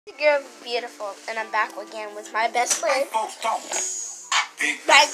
You're beautiful, and I'm back again with my best friend. Wait, pause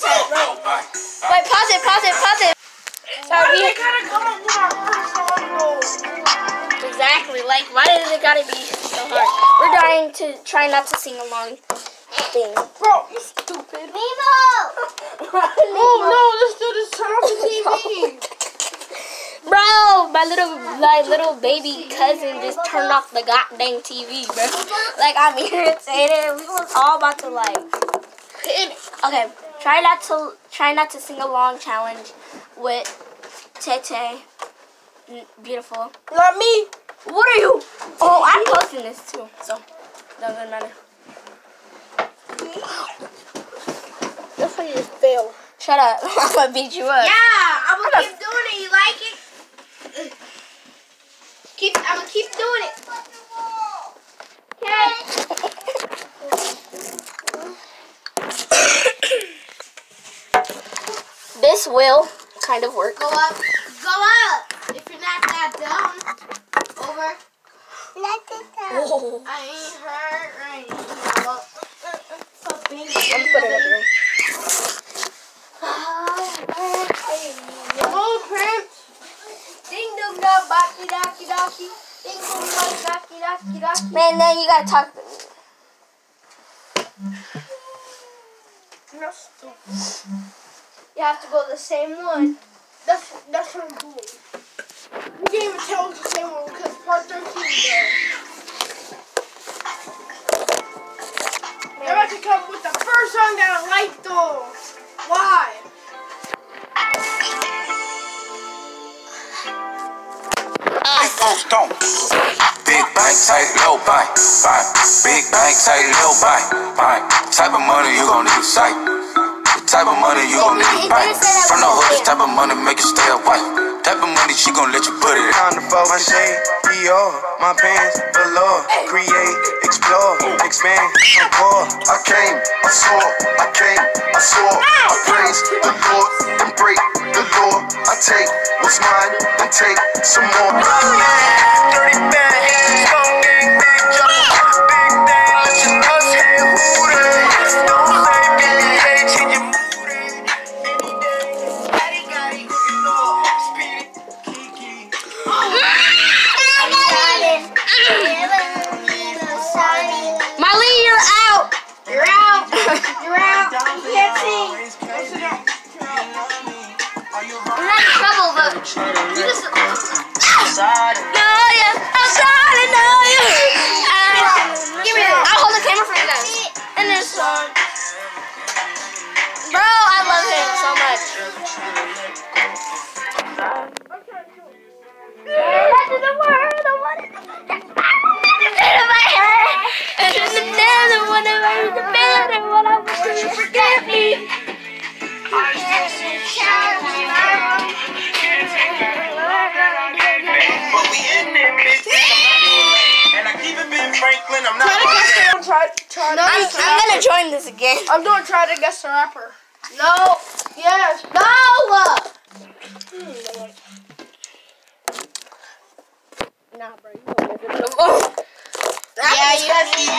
it. Why did it gotta come up with our first song? Exactly, like, why did it gotta be so hard? We're trying to try not to sing along thing. Bro, you stupid. Nemo! Oh no, let's do this. Turn off the TV. Bro, my little baby cousin just turned off the goddamn TV, bro. Like, I'm irritated. We was all about to like. Okay, try not to sing along challenge with Tete. Beautiful. Not me. What are you? Oh, I'm posting this too, so doesn't matter. That's why you just failed. Shut up. I'm gonna beat you up. Yeah, I'm gonna keep doing it. You like it? I'm gonna keep doing it. Okay. This will kind of work. Go up. Go up. If you're not that dumb. Over. Oh. I ain't hurt right now. I'm putting it up there. Hello, Prince. Ding dong dong, baki daki daki. Ding dong dong, daki daki daki. Man, then you gotta talk. You're stupid. You have to go the same one. That's what I'm doing. You can't even tell it's the same one because part 13 is there. They're about to come with the first song that I like though. Why? Don't. Big bank, tight, low bank, bank. Big bank, tight, low bank, bank. Type of money you gon' need a sight. The type of money you gon' need a bank. From the hood, this type of money make you stay away. Type of money she gon' let you put it. Time to fold my shade, Dior, my pants below. Create, explore, expand, I'm poor. I came, I saw, I came, I saw. I praise the Lord and break the law. I take what's mine and take some more. Dirty bag, strong gang, big jump, big thing, let your nuts hang hooter. Don't say BBA, change your mood any day. Daddy got it, cooking low, speed, Kiki. Molly, you're out. You're out. You're out. You can't sing. You're not in trouble, but you just. Give me that. I'll hold the camera for you guys. And this song. Bro, I love him so much. The world, the one in my head. And in the desert, whenever the better, what I wish you forget me. But we in there, bitch. And I keep it Ben Franklin, I'm not I'm gonna join this again. I'm doing try to guess the rapper. No. Yes. No. Nah, bro, you don't live in the world. Yeah, you have to.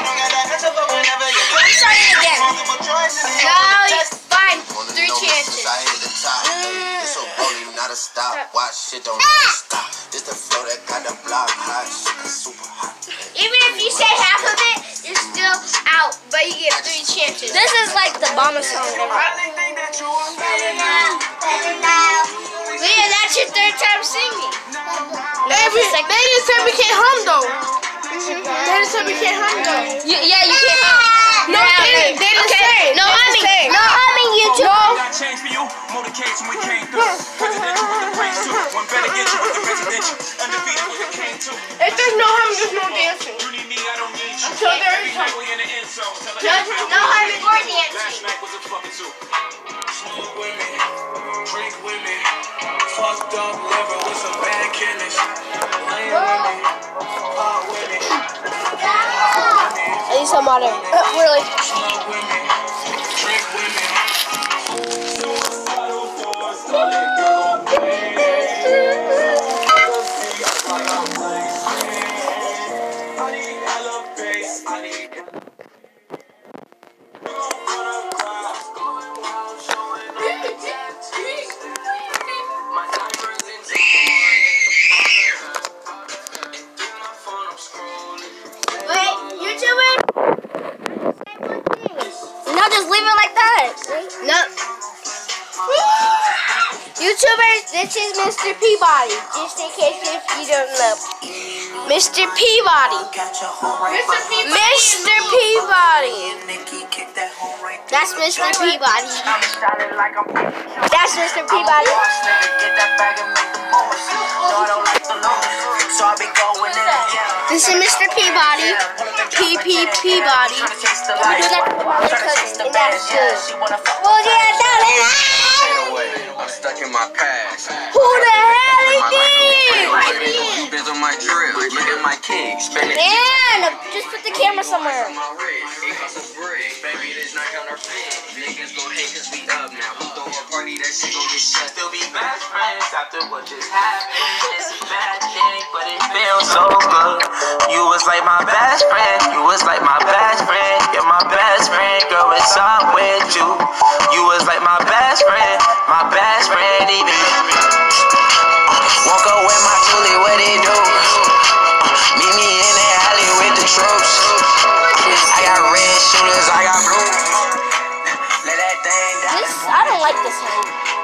I'm starting again. No, it's fine. 3 chances. So holy, not a stop. Watch shit don't stop. This the flow that got the block hot. Shit super hot. Even if you say half of it, you're still out. But you get 3 chances. This is like the bomber song. Leah, that's your 3rd time singing. They didn't say we can't hum though. They didn't say we can't hum though. Yeah, you can't hum. No, they didn't say. No humming. No humming, YouTube. Got change for you, motorcades when we came through. Presidential with the praise too. One better get you with the presidential. Undefeated with the king too. If there's no humming, there's no dancing. You need me, I don't need you. Until there is Every night we in the end zone. Tell her No humming or dancing. last night was a fucking zoo. Smoke with me, drink with me. Fucked up liver with some bad kidneys. Lay with me, part with me. I need some water. Really? Smoke with me, drink with me. This is Mr. Peabody, just in case if you don't know. Mr. Peabody. Mr. Peabody. That's Mr. Peabody. That's Mr. Peabody. This is Mr. Peabody. Peabody. We do that to my cousin, and that's good. Well, yeah, I'm stuck in my past. who the hell is this? You been on my drill. Look at my kicks. Man, just put the camera somewhere. Baby, this not gonna fit. Niggas gon' hate cause we up now. We throw a party, that shit gon' get shut. Still be best friends after what just happened. It's a bad thing, but it feels so good. You was like my best friend. You was like my best friend. You're my best friend. Girl, it's up with you. You was like my best friend. My best friend, even. Walk up with my Julie, what it do? Meet me in the alley with the troops. I got red shooters, I got blue. Let that thing down. I don't like this one.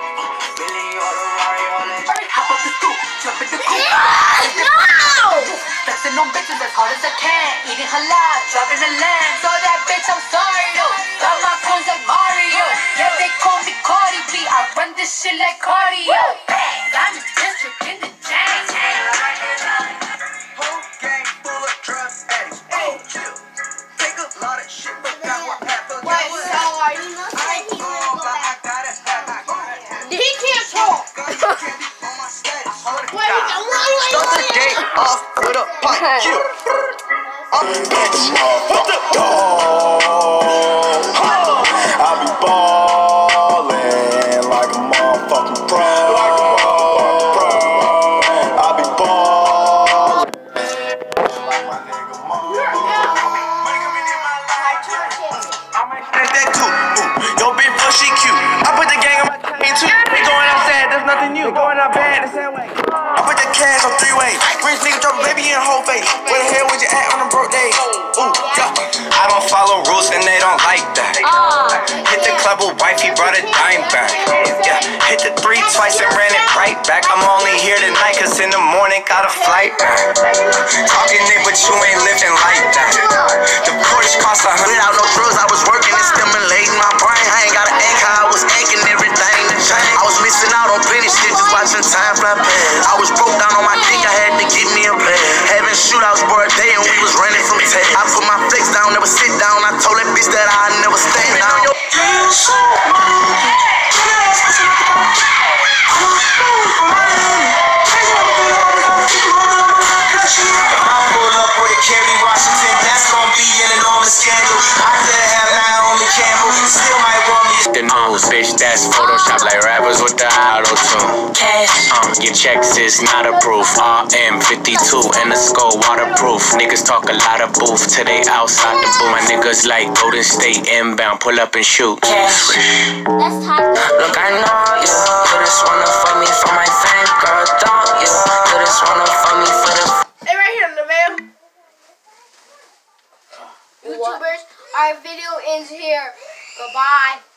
Hop up the stoop, jump in the coupe. No! Flexing on bitches as hard as I can. Eating halal, driving a lamb. So that bitch, I'm sorry though. Got my coins like Mario. Yeah, they call me Cardi B. I run this shit like cardio. I'm in district in the jam. Whole gang full of drug addicts. Oh, chill. Take a lot of shit, but got one half of Wait, so are you not saying he will go back? He can't talk. Wait, Start the game off with a pipe. I'm the bitch. What the dog? I be ballin' like a motherfucking pro. I be ballin' like my nigga Mo. That too. Yo, bitch, fuck, she cute. I put the gang on my chain too. They going outside, there's nothing new. Going out bad, the same way. I put the cash on 3-way. Rich nigga drop a baby in the whole face. Where the hell would you at on a broke day? Ooh, yeah. I don't follow rules and they don't like that. Hit the club with wife, he brought a dime back. Yeah, hit the 3 twice and ran it right back. I'm only here tonight cause in the morning got a flight back. Talking it, but you ain't living like that. The Porsche cost 100 out, no drills. I was working and stimulating my brain. I ain't got an anchor, I was anchoring everything to change. I was missing out on plenty shit, just watching time fly past. I was broke down on my dick, I had to get me a bed. Having shootouts for a day and we was running from tech. I put my flex down, never sit down. I told that bitch that I never stay down. Kerry Washington, that's gonna be an enormous scandal. I could have Naomi Campbell, still might want me. The nose, bitch, that's Photoshop like rappers with the auto-tune. Cash, your checks is not approved. RM52 and the skull waterproof. Niggas talk a lot of booth till they outside the booth. My niggas like Golden State inbound, pull up and shoot. Cash, That's hot. look, I know you. You just wanna fuck me for my fame, girl, don't you? You just wanna fuck me for the. Hey, right here, Lavelle. YouTubers, our video ends here. Goodbye.